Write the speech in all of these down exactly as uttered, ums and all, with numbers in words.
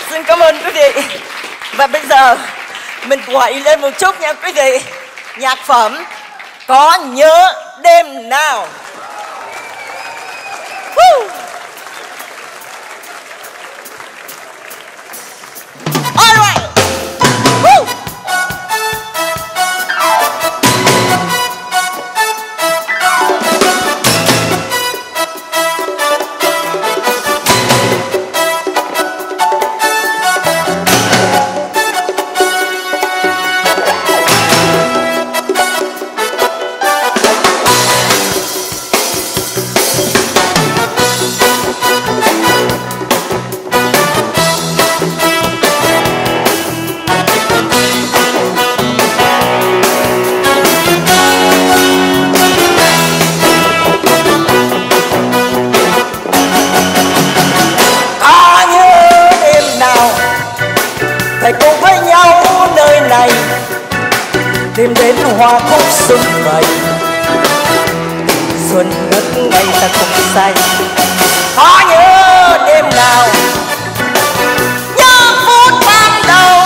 Xin cảm ơn quý vị. Và bây giờ mình quậy lên một chút nha quý vị. Nhạc phẩm Có Nhớ Đêm Nào. Woo! All right. Woo! Hãy cùng với nhau nơi này tìm đến hoa cúc xuân vầy, xuân ngất ngây ta cùng say. Có nhớ đêm nào, nhớ phút ban đầu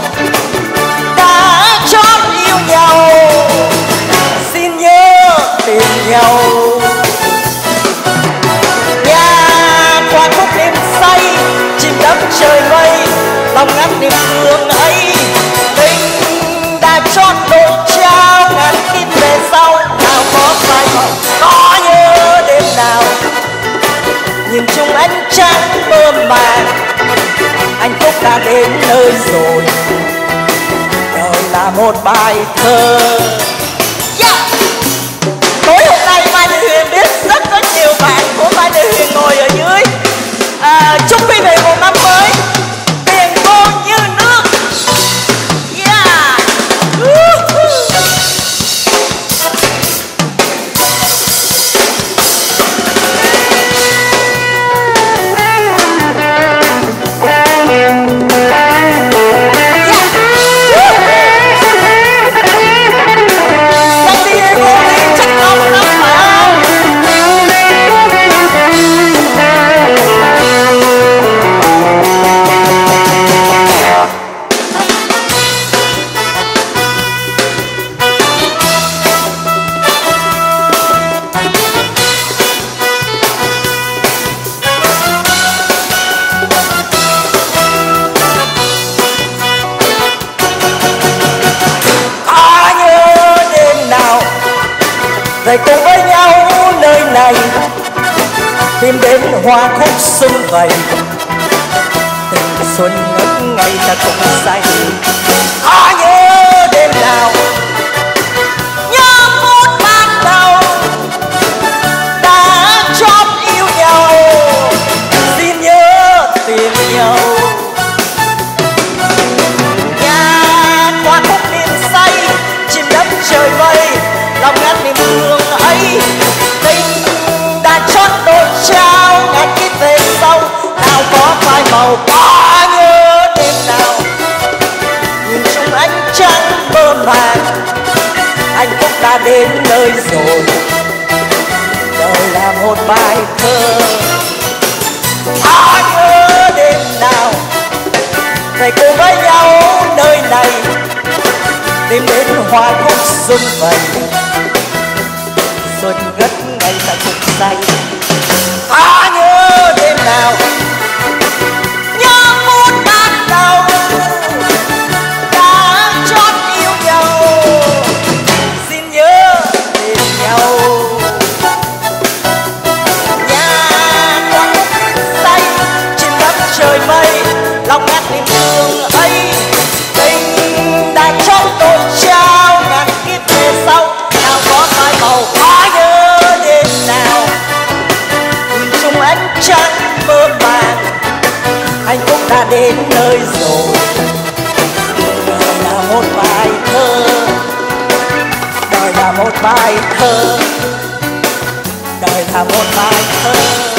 đã chót yêu nhau, xin nhớ tìm nhau. Nhà hoa cúc đêm say chìm đắm trời mây, lòng ngát niềm thương ấy, tình đã chót đôi trao ngàn kiếp về sau. Nào có phải có nhớ đêm nào, nhìn chung ánh trăng mơ màng, hạnh phúc đã đến nơi rồi, đời là một bài thơ. Yeah! Tối hôm nay Mai Thị Huyền biết rất có nhiều bạn của Mai Thị Huyền ngồi ở dưới. À, chúc quý vị một năm mới như nước. Yeah. Về cùng với nhau nơi này tìm đến hoa cúc xuân vầy, tình xuân ngất ngây ta cùng say. Có nhớ đêm nào, nhớ phút ban đầu đã chót yêu nhau, xin nhớ tìm nhau. Nhà hoa cúc đêm say chìm đắm trời mây, lòng ngát niềm thương ấy, tình đã chót đôi trao ngàn kiếp về sau. Nào có phai màu, có nhớ đêm nào, nhìn chung ánh trăng mơ màng, hạnh phúc đã đến nơi rồi, đời là một bài thơ. Có nhớ đêm nào, hãy cùng với nhau nơi này tìm đến hoa cúc xuân vầy, xuân ngất ngây ta cùng say. Có nhớ đêm nào, nhớ phút ban đầu đã chót yêu nhau, xin nhớ tìm nhau. Nhà hoa cúc say chìm đắm trời mây, lòng ngát niềm thương ấy, tình đã chót đôi trao ngàn kiếp về sau. Nào có phai màu, có nhớ đêm nào, nhìn chung ánh trăng mơ màng, hạnh phúc đã đến nơi rồi, đời là một bài thơ, đời là một bài thơ, đời là một bài thơ.